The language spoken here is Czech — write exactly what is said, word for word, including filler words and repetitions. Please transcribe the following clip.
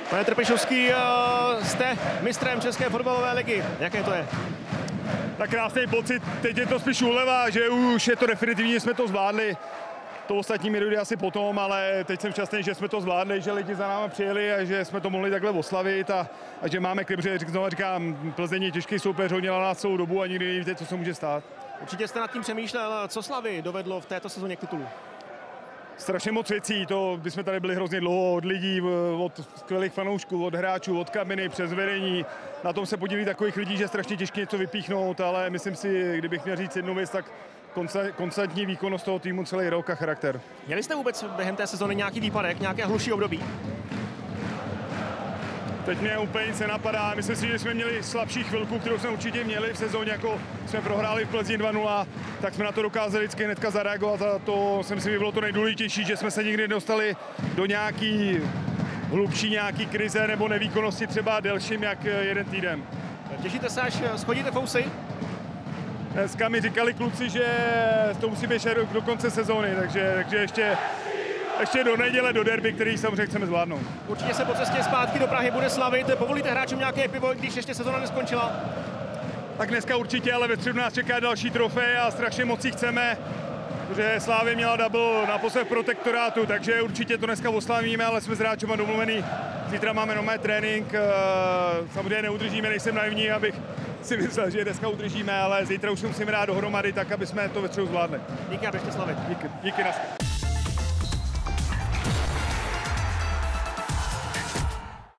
Pane Trpišovský, jste mistrem České fotbalové ligy. Jaké to je? Tak krásný pocit, teď je to spíš úleva, že už je to definitivně, jsme to zvládli. To ostatní mi dojde asi potom, ale teď jsem šťastný, že jsme to zvládli, že lidi za náma přijeli a že jsme to mohli takhle oslavit a, a že máme klip, že znovu říkám, Plzeň je těžký soupeř, hodně na nás celou dobu a nikdy nevíte, co se může stát. Určitě jste nad tím přemýšlel, co Slavii dovedlo v této sezóně k titulu. Strašně moc věcí, to bychom tady byli hrozně dlouho, od lidí, od skvělých fanoušků, od hráčů, od kabiny, přes vedení. Na tom se podílí takových lidí, že je strašně těžké něco vypíchnout, ale myslím si, kdybych měl říct jednu věc, tak konstantní výkonnost toho týmu celý rok a charakter. Měli jste vůbec během té sezóny nějaký výpadek, nějaké hluší období? Teď mě úplně nic nenapadá. Myslím si, že jsme měli slabší chvilku, kterou jsme určitě měli v sezóně, jako jsme prohráli v Plzni dva nula, tak jsme na to dokázali vždycky hnedka zareagovat a to si myslím, že bylo to nejdůležitější, že jsme se nikdy nedostali do nějaký hlubší nějaký krize nebo nevýkonnosti třeba delším jak jeden týden. Těšíte se, až schodíte fousy? Dneska mi říkali kluci, že to musí běžet do, do konce sezóny, takže, takže ještě, ještě do neděle, do derby, který samozřejmě chceme zvládnout. Určitě se po cestě zpátky do Prahy bude slavit. Povolíte hráčům nějaké pivo, když ještě sezóna neskončila? Tak dneska určitě, ale ve středu nás čeká další trofej a strašně moc ji chceme, protože Slávě měla double naposled v protektorátu, takže určitě to dneska oslavíme, ale jsme s hráčema domluvený. Zítra máme normální trénink, samozřejmě neudržíme, nejsem naivní, abych si myslel, že dneska udržíme, ale zítra už musíme dát dohromady tak, aby jsme to ve středu zvládli. Díky a běžte slavit. Díky, díky, naschle.